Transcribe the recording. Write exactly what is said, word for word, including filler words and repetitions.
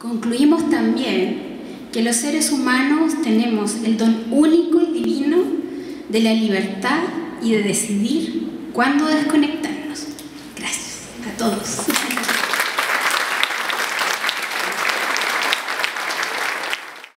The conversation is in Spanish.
Concluimos también que los seres humanos tenemos el don único y divino de la libertad y de decidir cuándo desconectarnos. Gracias a todos.